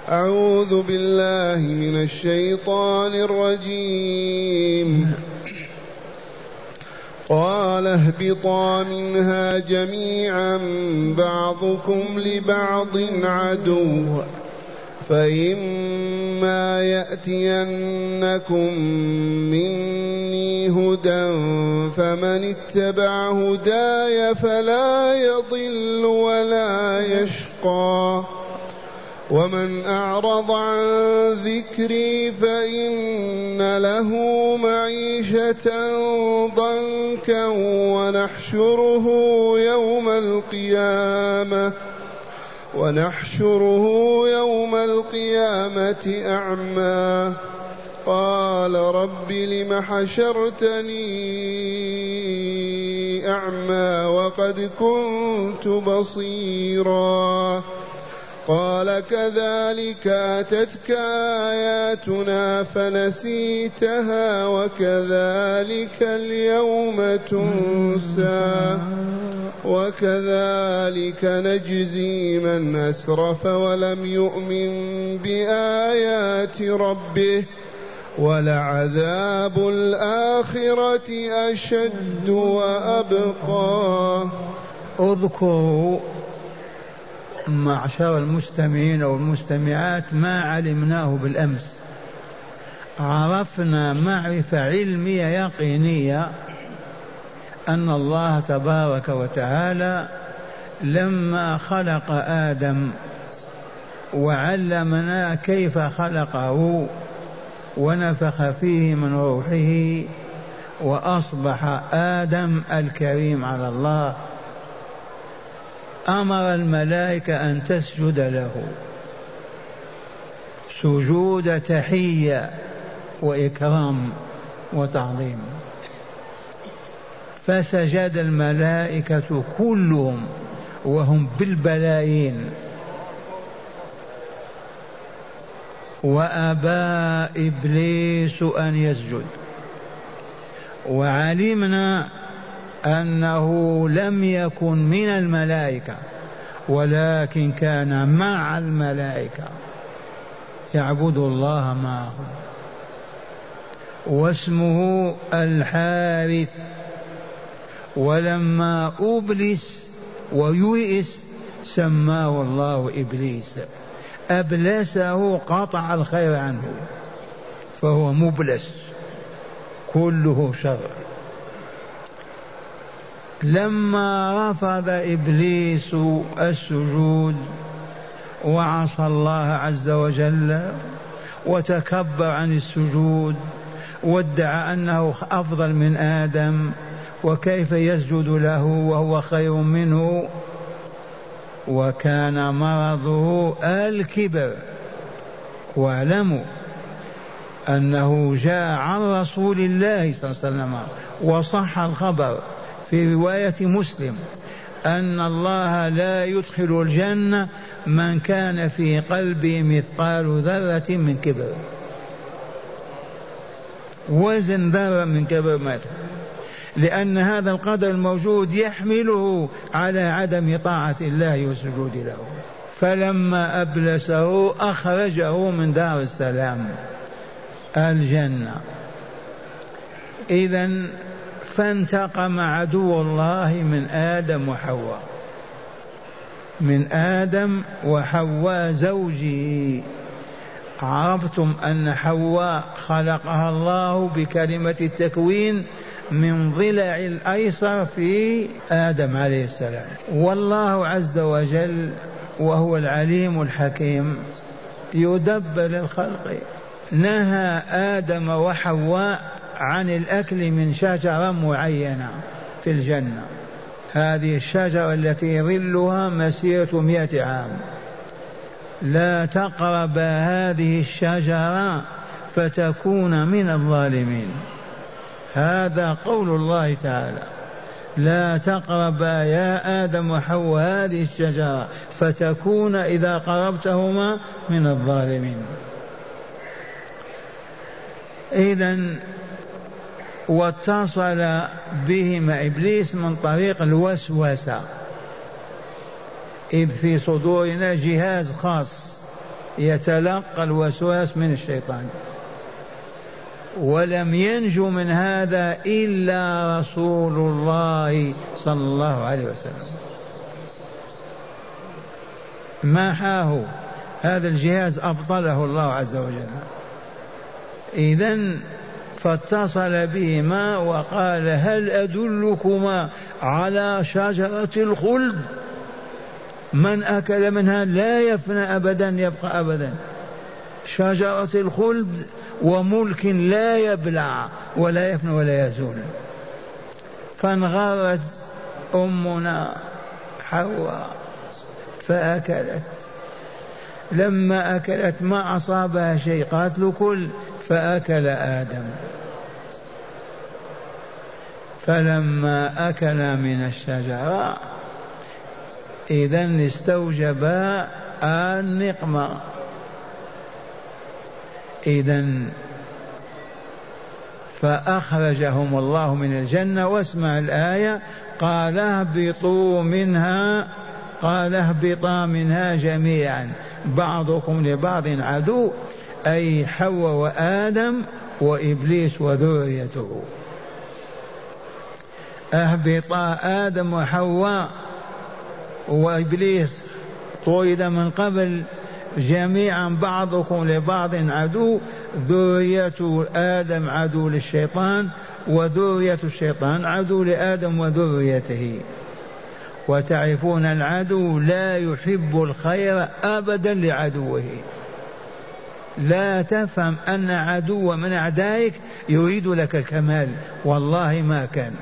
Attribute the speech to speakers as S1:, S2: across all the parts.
S1: أعوذ بالله من الشيطان الرجيم. قال اهبطا منها جميعا بعضكم لبعض عدو فإما يأتينكم مني هدى فمن اتبع هداي فلا يضل ولا يشقى ومن أعرض عن ذكري فإن له معيشة ضنكا ونحشره يوم القيامة أعمى قال رب لم حشرتني أعمى وقد كنت بصيرا قال كذلك أتتك آياتنا فنسيتها وكذلك اليوم تنسى وكذلك نجزي من أسرف ولم يؤمن بآيات ربه ولعذاب الآخرة أشد وأبقى.
S2: اذكروا معشر المستمعين والمستمعات ما علمناه بالأمس. عرفنا معرفة علمية يقينية أن الله تبارك وتعالى لما خلق آدم وعلمنا كيف خلقه ونفخ فيه من روحه وأصبح آدم الكريم على الله، أمر الملائكة أن تسجد له سجود تحية وإكرام وتعظيم، فسجد الملائكة كلهم وهم بالبلايين، وأبى إبليس أن يسجد. وعلمنا أنه لم يكن من الملائكة ولكن كان مع الملائكة يعبد الله معهم، واسمه الحارث. ولما أبلس ويئس سماه الله إبليس، أبلسه قطع الخير عنه فهو مبلس كله شر. لما رفض إبليس السجود وعصى الله عز وجل وتكبر عن السجود وادعى أنه أفضل من آدم وكيف يسجد له وهو خير منه، وكان مرضه الكبر. واعلموا أنه جاء عن رسول الله صلى الله عليه وسلم وصح الخبر في رواية مسلم أن الله لا يدخل الجنة من كان في قلبه مثقال ذرة من كبر، وزن ذرة من كبر ما يدخل، لأن هذا القدر الموجود يحمله على عدم طاعة الله والسجود له. فلما أبلسه أخرجه من دار السلام الجنة. إذن فانتقم عدو الله من آدم وحواء، من آدم وحواء زوجه. عرفتم أن حواء خلقها الله بكلمة التكوين من ضلع الأيسر في آدم عليه السلام. والله عز وجل وهو العليم الحكيم يدبر الخلق نهى آدم وحواء عن الأكل من شجرة معينة في الجنة، هذه الشجرة التي ظلها مسيرة 100 عام، لا تقرب هذه الشجرة فتكون من الظالمين. هذا قول الله تعالى: لا تقربا يا آدم وحواء هذه الشجرة فتكون إذا قربتهما من الظالمين. إذن واتصل بهما إبليس من طريق الوسوسة، إذ في صدورنا جهاز خاص يتلقى الوسواس من الشيطان. ولم ينجو من هذا إلا رسول الله صلى الله عليه وسلم، محاه هذا الجهاز، أبطله الله عز وجل. إذن فاتصل بهما وقال هل أدلكما على شجرة الخلد من أكل منها لا يفنى أبدا، يبقى أبدا، شجرة الخلد وملك لا يبلع ولا يفنى ولا يزول. فانغرت أمنا حواء فأكلت، لما أكلت ما أصابها شيء، قالت له كل، فأكل آدم. فلما أكل من الشجرة إذن استوجبا النقمة. إذن فأخرجهم الله من الجنة. واسمع الآية، قال اهبطوا منها، قال اهبطا منها جميعا بعضكم لبعض عدو، أي حواء وآدم وإبليس وذريته. اهبطا آدم وحواء وإبليس طرد من قبل، جميعا بعضكم لبعض عدو، ذرية آدم عدو للشيطان، وذرية الشيطان عدو لآدم وذريته. وتعرفون العدو لا يحب الخير أبدا لعدوه. لا تفهم أن عدو من أعدائك يريد لك الكمال، والله ما كان.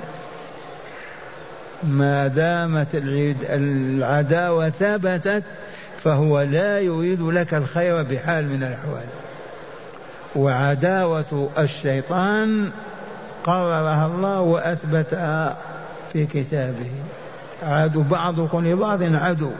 S2: ما دامت العداوة ثبتت فهو لا يريد لك الخير بحال من الأحوال. وعداوة الشيطان قررها الله وأثبتها في كتابه، عدو بعضكم لبعض عدو.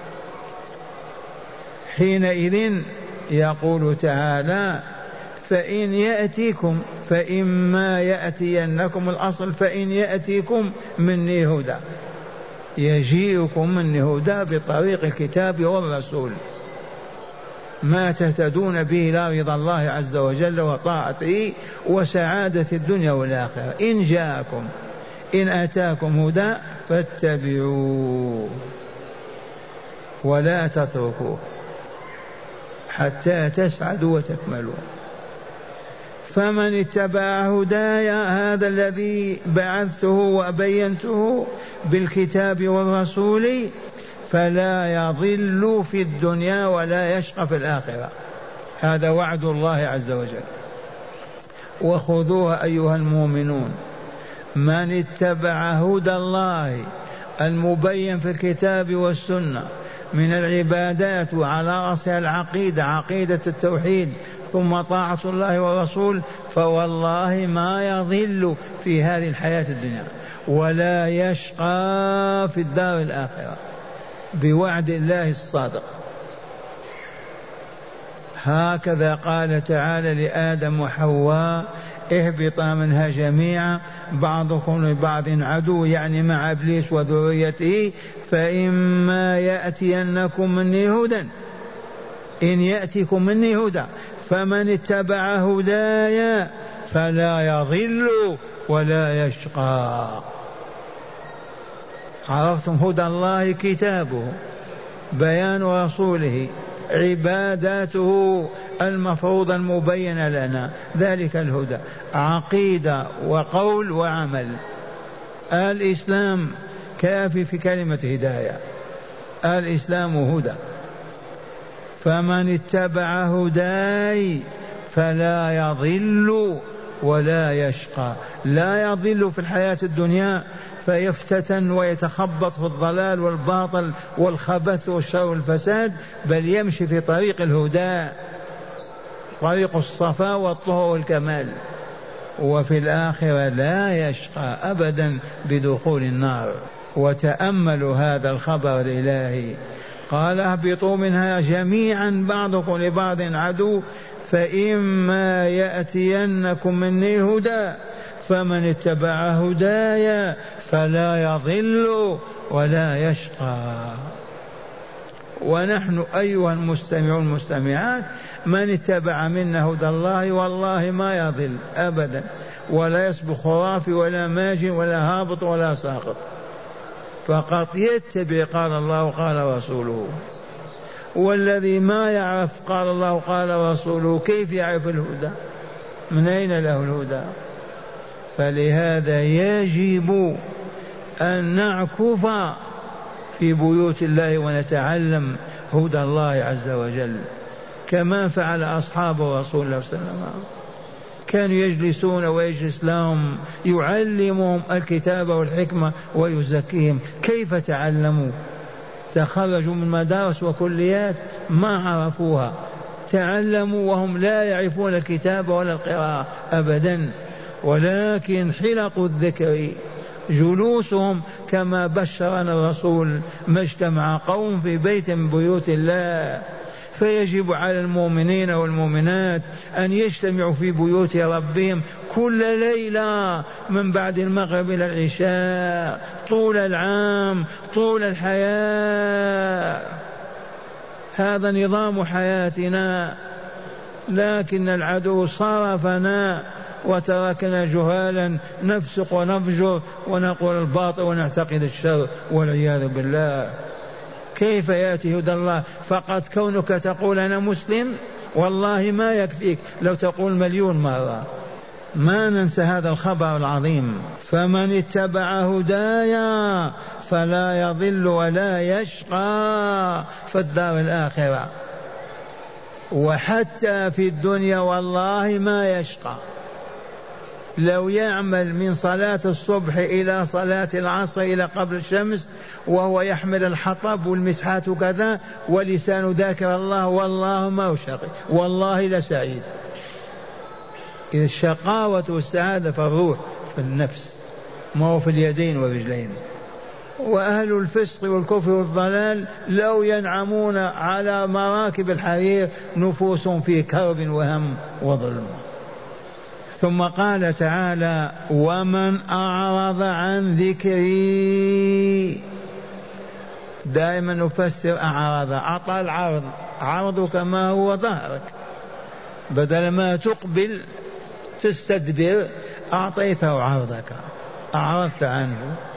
S2: حينئذ يقول تعالى فإن يأتيكم، فإما يأتينكم، الأصل فإن يأتيكم مني هدى، يجيئكم مني هدى بطريق الكتاب والرسول، ما تهتدون به إلى رضا الله عز وجل وطاعته وسعادة الدنيا والآخرة. إن جاءكم، إن أتاكم هدى فاتبعوه ولا تتركوه حتى تسعدوا وتكملوا. فمن اتبع هداي، هذا الذي بعثته وبينته بالكتاب والرسول، فلا يضل في الدنيا ولا يشقى في الآخرة. هذا وعد الله عز وجل، وخذوها أيها المؤمنون. من اتبع هدى الله المبين في الكتاب والسنة من العبادات، وعلى رأسها العقيدة، عقيدة التوحيد، ثم طاعة الله والرسول، فوالله ما يضل في هذه الحياة الدنيا ولا يشقى في الدار الآخرة بوعد الله الصادق. هكذا قال تعالى لآدم وحواء اهبطا منها جميعا بعضكم لبعض عدو، يعني مع إبليس وذريته. فإما يأتينكم مني هدى، إن يأتيكم مني هدى، فمن اتبع هداي فلا يضل ولا يشقى. عرفتم هدى الله كتابه، بيان رسوله، عباداته المفروضة المبينة لنا، ذلك الهدى، عقيدة وقول وعمل. الإسلام كافي في كلمة هداية، الإسلام هدى. فمن اتبع هداي فلا يضل ولا يشقى. لا يضل في الحياة الدنيا فيفتتن ويتخبط في الضلال والباطل والخبث والشر والفساد، بل يمشي في طريق الهدى، طريق الصفاء والطهر والكمال. وفي الآخرة لا يشقى أبدا بدخول النار. وتأملوا هذا الخبر الإلهي، قال اهبطوا منها جميعا بعضكم لبعض عدو، فإما يأتينكم مني هدى، فمن اتبع هدايا فلا يضل ولا يشقى. ونحن أيها المستمعون المستمعات من اتبع منا هدى الله والله ما يضل أبدا، ولا يصبح خرافي ولا ماجن ولا هابط ولا ساقط، فقط يتبع قال الله قال رسوله. والذي ما يعرف قال الله قال رسوله كيف يعرف الهدى؟ من أين له الهدى؟ فلهذا يجب أن نعكف في بيوت الله ونتعلم هدى الله عز وجل كما فعل أصحاب رسول الله صلى الله عليه وسلم. كانوا يجلسون ويجلس لهم يعلمهم الكتاب والحكمة ويزكيهم. كيف تعلموا؟ تخرجوا من مدارس وكليات ما عرفوها، تعلموا وهم لا يعرفون الكتاب ولا القراءة أبدا، ولكن حلق الذكر جلوسهم كما بشرنا الرسول ما اجتمع قوم في بيت من بيوت الله. فيجب على المؤمنين والمؤمنات أن يجتمعوا في بيوت ربهم كل ليلة من بعد المغرب إلى العشاء طول العام طول الحياة. هذا نظام حياتنا، لكن العدو صرفنا وتركنا جهالا نفسق ونفجر ونقول الباطل ونعتقد الشر والعياذ بالله. كيف يأتي هدى الله؟ فقط كونك تقول أنا مسلم والله ما يكفيك لو تقول 1,000,000 مرة. ما ننسى هذا الخبر العظيم. فمن اتبع هدايا فلا يضل ولا يشقى في الدار الآخرة، وحتى في الدنيا والله ما يشقى. لو يعمل من صلاة الصبح إلى صلاة العصر إلى قبل الشمس وهو يحمل الحطب والمسحات وكذا ولسان ذاكر الله والله ما هو شقي، والله لسعيد. إذا الشقاوة والسعادة في الروح في النفس ما هو في اليدين والرجلين. وأهل الفسق والكفر والضلال لو ينعمون على مراكب الحرير نفوسهم في كرب وهم وظلم. ثم قال تعالى ومن أعرض عن ذكري. دائما نفسر أعرض، أعطى العرض، عرضك ما هو ظهرك، بدل ما تقبل تستدبر أعطيته عرضك، أعرضت عنه.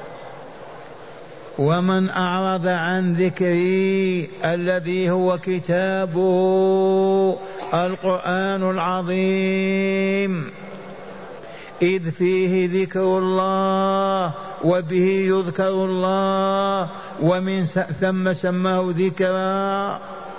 S2: ومن أعرض عن ذكري الذي هو كتابه القرآن العظيم، إذ فيه ذكر الله وبه يذكر الله ومن ثم سماه ذكرا.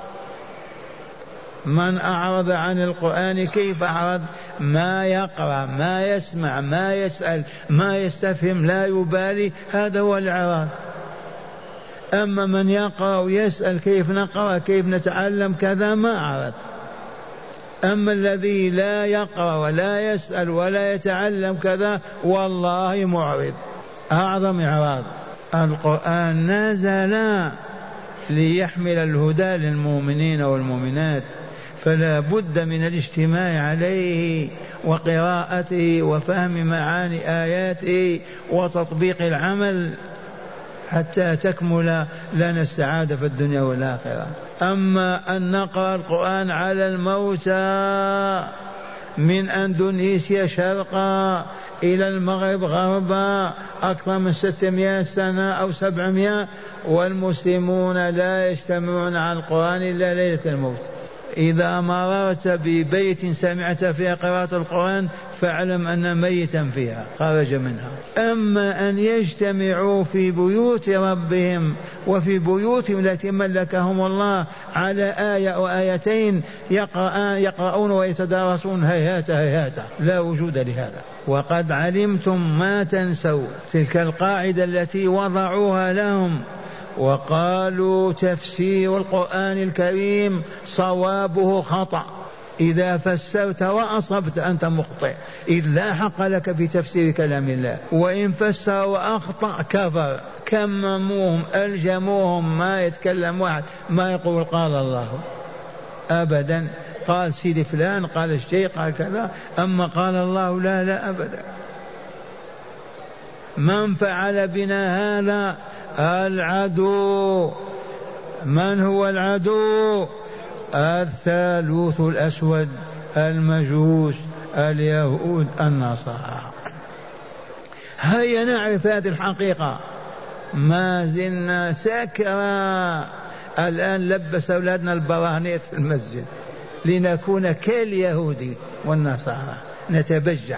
S2: من أعرض عن القرآن كيف أعرض؟ ما يقرأ ما يسمع ما يسأل ما يستفهم لا يبالي، هذا هو الإعراض. أما من يقرأ ويسأل كيف نقرأ كيف نتعلم كذا ما أعرض. أما الذي لا يقرأ ولا يسأل ولا يتعلم كذا والله معرض، أعظم إعراض. القرآن نزل ليحمل الهدى للمؤمنين والمؤمنات، فلا بد من الاجتماع عليه وقراءته وفهم معاني آياته وتطبيق العمل حتى تكمل لنا السعادة في الدنيا والآخرة. أما أن نقرأ القرآن على الموتى من أندونيسيا شرقا إلى المغرب غربا أكثر من 600 سنة أو 700 والمسلمون لا يجتمعون على القرآن إلا ليلة الموت. إذا مررت ببيت سمعت فيها قراءة القرآن فاعلم أن ميتا فيها خرج منها. أما أن يجتمعوا في بيوت ربهم وفي بيوتهم التي ملكهم الله على آية أو آيتين يقرؤون ويتدارسون هيهات هيهات، لا وجود لهذا. وقد علمتم ما تنسوا، تلك القاعدة التي وضعوها لهم وقالوا تفسير القرآن الكريم صوابه خطأ، إذا فسرت وأصبت أنت مخطئ، إذ لا حق لك في تفسير كلام الله، وإن فسر وأخطأ كفر. كمموهم ألجموهم، ما يتكلم واحد ما يقول قال الله أبدا. قال سيدي فلان قال الشيء قال كذا، أما قال الله لا لا أبدا. من فعل بنا هذا؟ العدو من هو العدو؟ الثالوث الأسود، المجوس، اليهود، النصارى. هيا نعرف هذه الحقيقة. ما زلنا سكرا. الآن لبس أولادنا البرانيت في المسجد لنكون كاليهود والنصارى، نتبجح.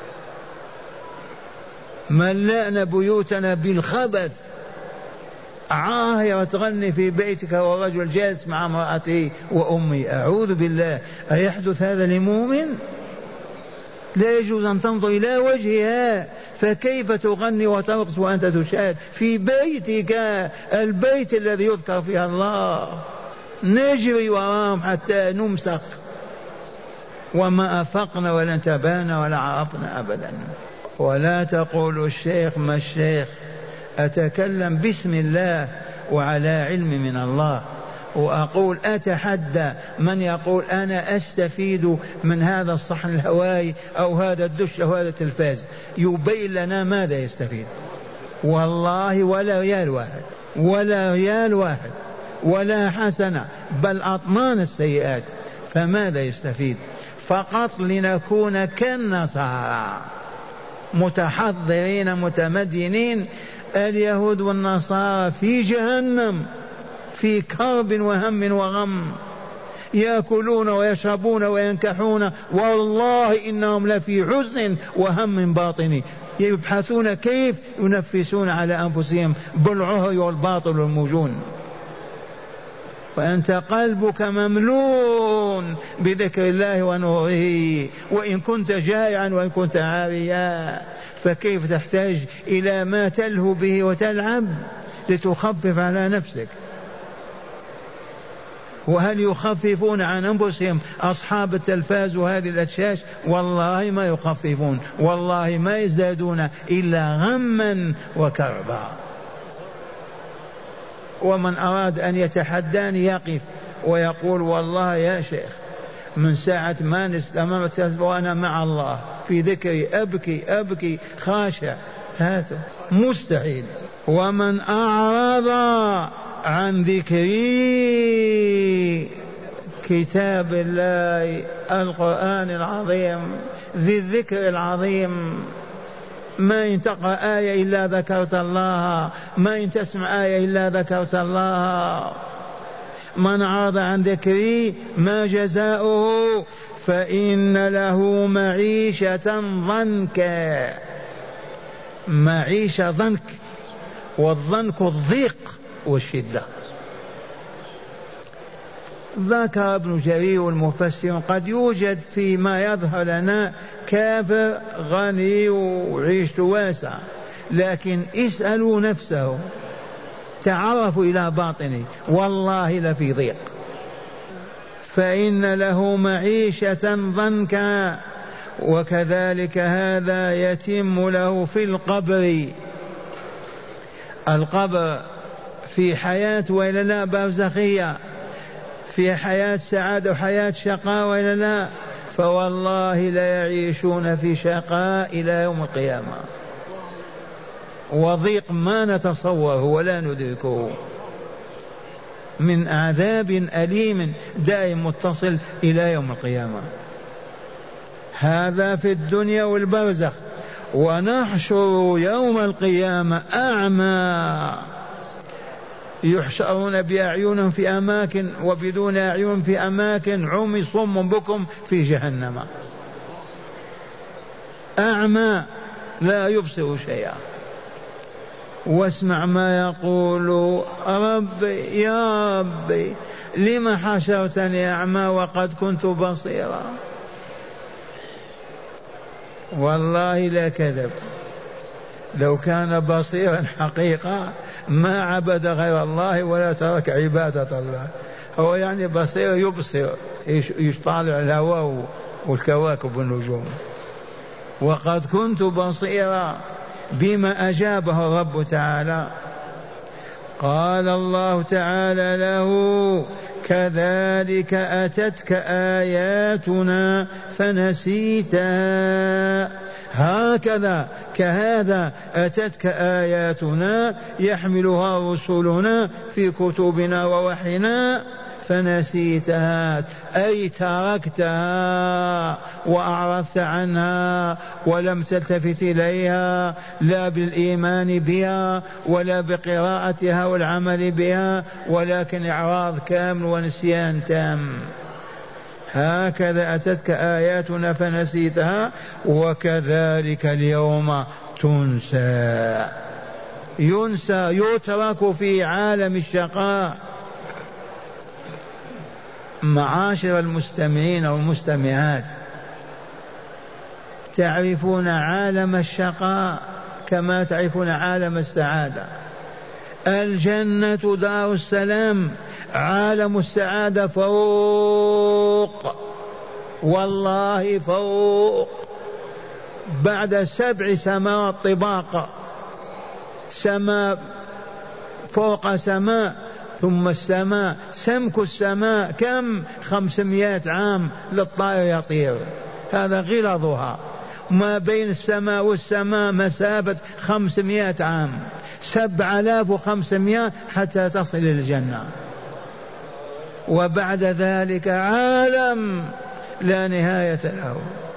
S2: ملأنا بيوتنا بالخبث. عاهرة تغني في بيتك ورجل جالس مع امرأته وأمي. أعوذ بالله، أيحدث هذا لمؤمن؟ لا يجوز أن تنظر إلى وجهها، فكيف تغني وترقص وأنت تشاهد في بيتك، البيت الذي يذكر فيها الله؟ نجري وراهم حتى نمسخ، وما أفقنا ولا انتبهنا ولا عرفنا أبدا. ولا تقول الشيخ ما الشيخ، أتكلم باسم الله وعلى علم من الله، وأقول أتحدى من يقول أنا أستفيد من هذا الصحن الهوائي أو هذا الدش أو هذا التلفاز، يبين لنا ماذا يستفيد. والله ولا ريال واحد، ولا ريال واحد، ولا حسنة، بل أطمان السيئات. فماذا يستفيد؟ فقط لنكون كالنصارى متحضرين متمدنين. اليهود والنصارى في جهنم، في كرب وهم وغم، يأكلون ويشربون وينكحون، والله إنهم لفي حزن وهم باطني، يبحثون كيف ينفسون على أنفسهم بالعهر والباطل والمجون. وأنت قلبك مملوء بذكر الله ونوره، وإن كنت جائعا وإن كنت عاريا، فكيف تحتاج إلى ما تلهو به وتلعب لتخفف على نفسك؟ وهل يخففون عن أنفسهم أصحاب التلفاز وهذه الأشياء؟ والله ما يخففون، والله ما يزدادون إلا غما وكربا. ومن أراد أن يتحداني يقف ويقول والله يا شيخ من ساعة ما نستمرت وأنا مع الله في ذكري أبكي خاشع، هذا مستحيل. ومن أعرض عن ذكري، كتاب الله القرآن العظيم ذي الذكر العظيم، ما إن تقرأ آية إلا ذكرت الله، ما إن تسمع آية إلا ذكرت الله. من أعرض عن ذكري ما جزاؤه؟ فإن له معيشة ضنكا. معيشة ضنك، والضنك الضيق والشدة. ذكر ابن جرير المفسر قد يوجد فيما يظهر لنا كافر غني وعيشته واسع، لكن اسألوا نفسه، تعرفوا إلى باطنه، والله لفي ضيق. فإن له معيشة ضنكا، وكذلك هذا يتم له في القبر. القبر في حياة وإلا لا برزخية، في حياة سعادة وحياة شقاء وإلا لا؟ فوالله لا يعيشون في شقاء إلى يوم القيامة، وضيق ما نتصوره ولا ندركه من عذاب أليم دائم متصل إلى يوم القيامة. هذا في الدنيا والبرزخ. ونحشر يوم القيامة أعمى، يحشرون بأعينهم في أماكن وبدون أعين في أماكن، عمي صم بكم في جهنم، أعمى لا يبصر شيئا. واسمع ما يقول: ربي يا ربي لما حشرتني أعمى وقد كنت بصيرا. والله لا كذب، لو كان بصيرا حقيقة ما عبد غير الله ولا ترك عبادة الله. هو يعني بصير يبصر، يطالع الهواء والكواكب والنجوم. وقد كنت بصيرا بما أجابه الرب تعالى. قال الله تعالى له: كذلك أتتك آياتنا فنسيتها. هكذا كهذا أتتك آياتنا يحملها رسلنا في كتبنا ووحينا فنسيتها أي تركتها وأعرضت عنها ولم تلتفت إليها لا بالإيمان بها ولا بقراءتها والعمل بها ولكن إعراض كامل ونسيان تام. هكذا أتتك آياتنا فنسيتها وكذلك اليوم تنسى. ينسى يترك في عالم الشقاء. معاشر المستمعين والمستمعات، تعرفون عالم الشقاء كما تعرفون عالم السعادة. الجنة دار السلام، عالم السعادة فوق، والله فوق، بعد 7 سماوات طباق، سماء فوق سماء ثم السماء، سمك السماء كم 500 عام للطائر يطير، هذا غلظها. ما بين السماء والسماء مسافة 500 عام، 7500 حتى تصل إلى الجنة. وبعد ذلك عالم لا نهاية له،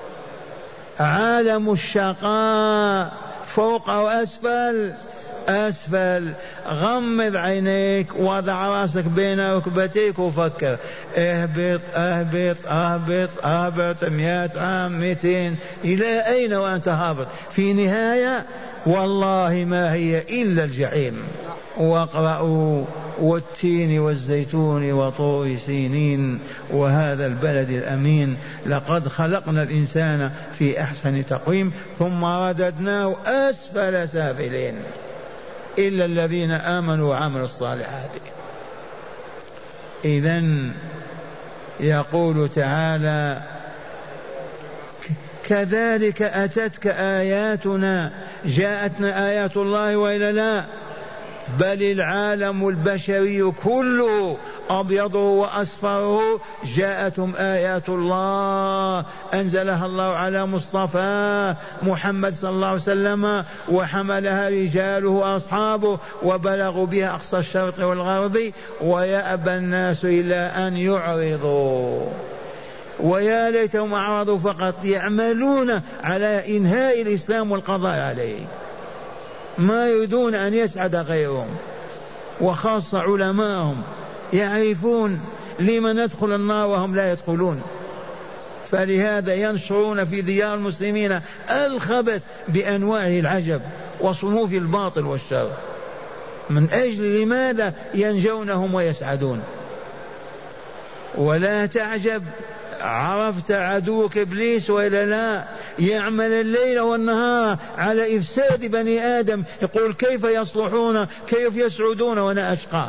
S2: عالم الشقاء، فوق وأسفل. أسفل. غمض عينيك وضع راسك بين ركبتيك وفكر، اهبط اهبط اهبط اهبط 100 عام 200 إلى أين وأنت هابط؟ في نهاية والله ما هي إلا الجحيم. واقرأوا والتين والزيتون وطور سينين وهذا البلد الأمين لقد خلقنا الإنسان في أحسن تقويم ثم رددناه أسفل سافلين إلا الذين آمنوا وعملوا الصالحات. إذن يقول تعالى كذلك أتتك آياتنا، جاءتنا آيات الله وإلا لا؟ بل العالم البشري كله أبيضه وأصفره جاءتهم آيات الله أنزلها الله على مصطفى محمد صلى الله عليه وسلم وحملها رجاله وأصحابه وبلغوا بها أقصى الشرق والغرب ويأبى الناس إلا أن يعرضوا. ويا ليتهم أعرضوا فقط، يعملون على إنهاء الإسلام والقضاء عليه، ما يريدون أن يسعد غيرهم، وخاصة علماءهم يعرفون لما ندخل النار وهم لا يدخلون. فلهذا ينشرون في ديار المسلمين الخبث بأنواعه العجب وصنوف الباطل والشر. من أجل لماذا ينجونهم ويسعدون؟ ولا تعجب، عرفت عدوك إبليس وإلا لا؟ يعمل الليل والنهار على إفساد بني آدم، يقول كيف يصلحون كيف يسعدون وأنا أشقى.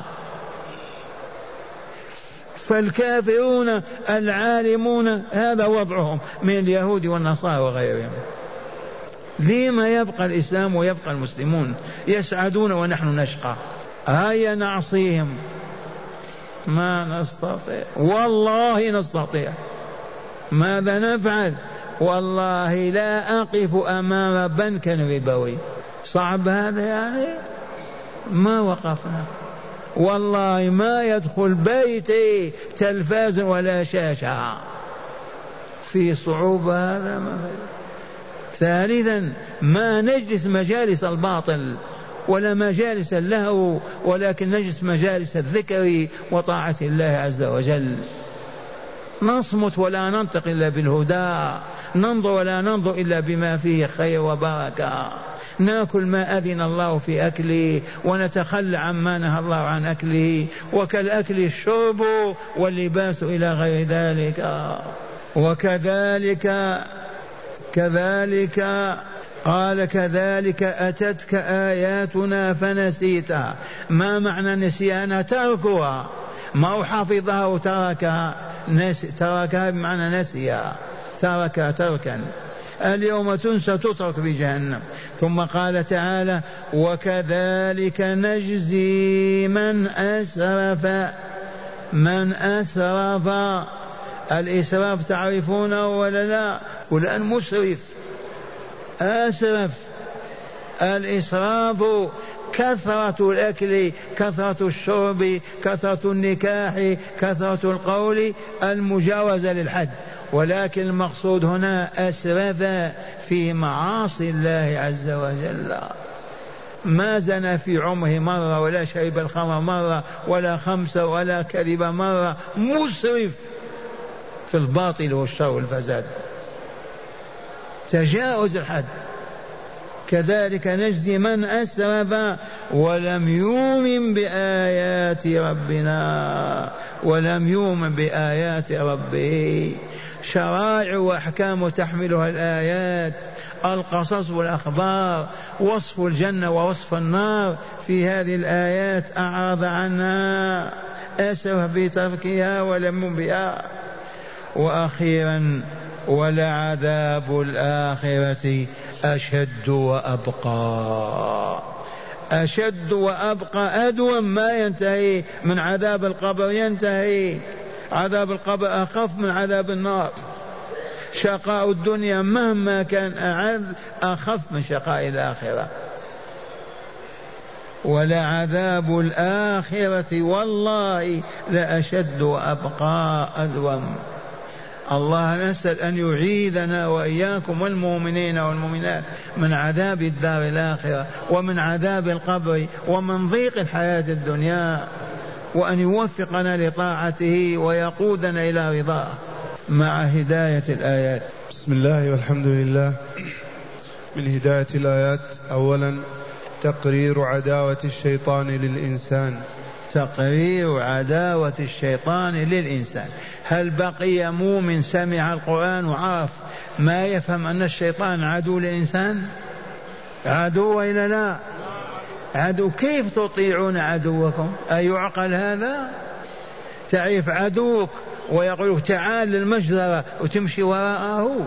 S2: فالكافرون العالمون هذا وضعهم من اليهود والنصارى وغيرهم. لما يبقى الإسلام ويبقى المسلمون يسعدون ونحن نشقى؟ هيا نعصيهم، ما نستطيع، والله نستطيع. ماذا نفعل؟ والله لا أقف أمام بنك ربوي. صعب هذا يعني؟ ما وقفنا. والله ما يدخل بيتي تلفاز ولا شاشة، في صعوبة هذا. ثالثا ما نجلس مجالس الباطل ولا مجالس اللهو، ولكن نجلس مجالس الذكر وطاعة الله عز وجل. نصمت ولا ننطق إلا بالهدى، ننظر ولا ننظر إلا بما فيه خير وبركة، ناكل ما أذن الله في أكله ونتخلى عما نهى الله عن أكله، وكالأكل الشرب واللباس إلى غير ذلك. وكذلك قال كذلك أتتك آياتنا فنسيتها. ما معنى نسيانها؟ تركها، ما حفظها وتركها. تركها بمعنى نسيها، تركها تركا. اليوم تنسى تترك بجهنم. ثم قال تعالى وكذلك نجزي من أسرف. من أسرف، الإسراف تعرفونه ولا لا؟ فلان مسرف، أسرف. الإسراف كثرة الأكل، كثرة الشرب، كثرة النكاح، كثرة القول، المجاوزة للحد. ولكن المقصود هنا أسرف في معاصي الله عز وجل. ما زنى في عمره مرة، ولا شرب الخمر مرة، ولا خمسة، ولا كذب مرة. مسرف في الباطل والشر والفساد، تجاوز الحد. كذلك نجزي من أسرف ولم يؤمن بآيات ربنا، ولم يؤمن بآيات ربه. شرائع وأحكام تحملها الآيات، القصص والأخبار، وصف الجنة ووصف النار في هذه الآيات، أعرض عنها، أسرف في تركها ولم يؤمن بها. وأخيرا ولعذاب الآخرة أشد وأبقى. أشد وأبقى، أدوم، ما ينتهي. من عذاب القبر ينتهي. عذاب القبر أخف من عذاب النار. شقاء الدنيا مهما كان أعز أخف من شقاء الآخرة. ولعذاب الآخرة والله لأشد وأبقى، أدوم. الله نسأل أن يعيذنا وإياكم والمؤمنين والمؤمنات من عذاب الدار الآخرة، ومن عذاب القبر، ومن ضيق الحياة الدنيا، وأن يوفقنا لطاعته ويقودنا إلى رضاه مع هداية الآيات.
S1: بسم الله والحمد لله. من هداية الآيات أولا تقرير عداوة الشيطان للإنسان.
S2: تقرير عداوة الشيطان للإنسان. هل بقي مؤمن سمع القرآن وعرف ما يفهم أن الشيطان عدو للإنسان؟ عدو إلا لا عدو. كيف تطيعون عدوكم؟ أيعقل هذا؟ تعرف عدوك ويقول تعال للمجزرة وتمشي وراءه؟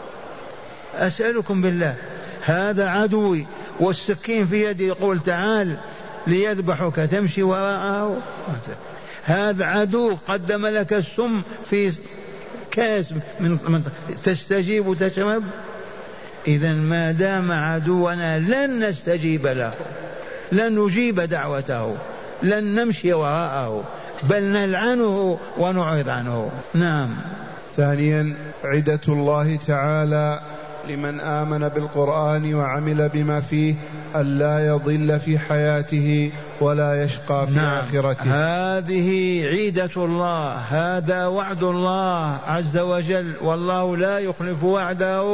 S2: أسألكم بالله، هذا عدوي والسكين في يدي يقول تعال ليذبحك تمشي وراءه؟ هذا عدو قدم لك السم في كاس من تستجيب وتشرب. إذا ما دام عدونا لن نستجيب له، لن نجيب دعوته، لن نمشي وراءه، بل نلعنه ونعرض عنه. نعم.
S1: ثانيا عدة الله تعالى لمن آمن بالقرآن وعمل بما فيه ألا يضل في حياته ولا يشقى في آخرته.
S2: هذه عيدة الله، هذا وعد الله عز وجل، والله لا يخلف وعده.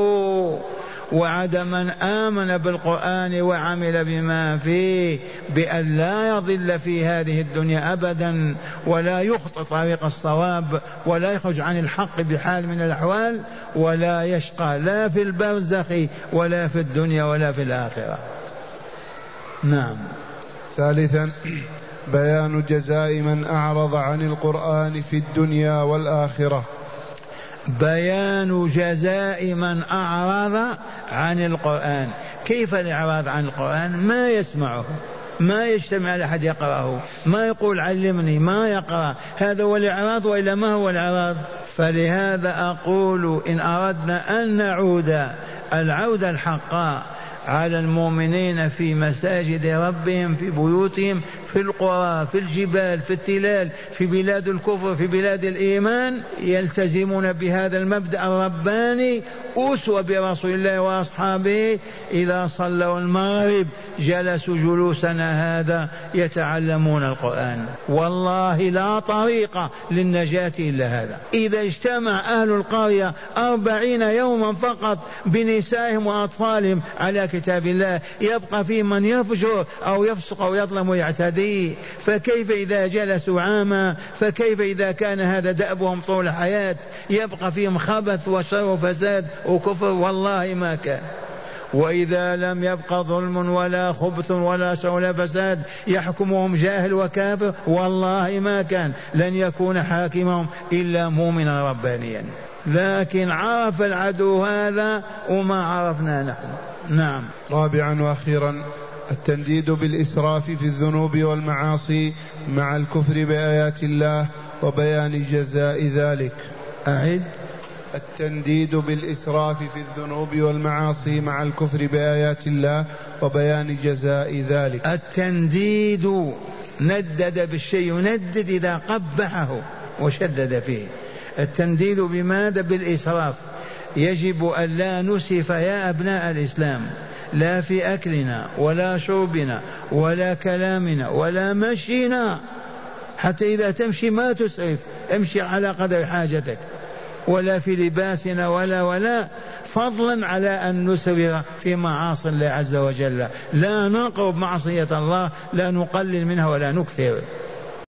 S2: وعد من آمن بالقرآن وعمل بما فيه بأن لا يضل في هذه الدنيا أبدا، ولا يخطئ طريق الصواب، ولا يخرج عن الحق بحال من الأحوال، ولا يشقى لا في البرزخ ولا في الدنيا ولا في الآخرة. نعم.
S1: ثالثا بيان جزاء من أعرض عن القرآن في الدنيا والآخرة.
S2: بيان جزاء من أعرض عن القرآن. كيف الإعراض عن القرآن؟ ما يسمعه، ما يجتمع لأحد يقرأه، ما يقول علمني، ما يقرأ. هذا هو الإعراض، وإلا ما هو الإعراض؟ فلهذا أقول إن أردنا أن نعود العودة الحقة على المؤمنين في مساجد ربهم، في بيوتهم، في القرى، في الجبال، في التلال، في بلاد الكفر، في بلاد الإيمان، يلتزمون بهذا المبدأ الرباني أسوة برسول الله وأصحابه. إذا صلوا المغرب جلسوا جلوسنا هذا يتعلمون القرآن. والله لا طريق للنجاة إلا هذا. إذا اجتمع أهل القرية 40 يوما فقط بنسائهم وأطفالهم على كتاب الله، يبقى فيه من يفجر أو يفسق أو يظلم ويعتدي. فكيف إذا جلسوا عاما؟ فكيف إذا كان هذا دأبهم طول الحياة؟ يبقى فيهم خبث وشر وفساد وكفر؟ والله ما كان. وإذا لم يبقى ظلم ولا خبث ولا شر ولا فساد يحكمهم جاهل وكافر، والله ما كان. لن يكون حاكمهم إلا مؤمنا ربانيا. لكن عرف العدو هذا وما عرفنا نحن. نعم.
S1: رابعا وأخيرا التنديد بالإسراف في الذنوب والمعاصي مع الكفر بآيات الله وبيان جزاء ذلك.
S2: أعد.
S1: التنديد بالإسراف في الذنوب والمعاصي مع الكفر بآيات الله وبيان جزاء ذلك.
S2: التنديد ندد بالشيء، يندد إذا قبحه وشدد فيه. التنديد بماذا؟ بالإسراف. يجب أن لا نسرف يا أبناء الإسلام، لا في أكلنا ولا شربنا ولا كلامنا ولا مشينا. حتى إذا تمشي ما تسرف، امشي على قدر حاجتك. ولا في لباسنا ولا فضلا على أن نسرف في معاصي الله عز وجل. لا نقرب معصية الله، لا نقلل منها ولا نكثر.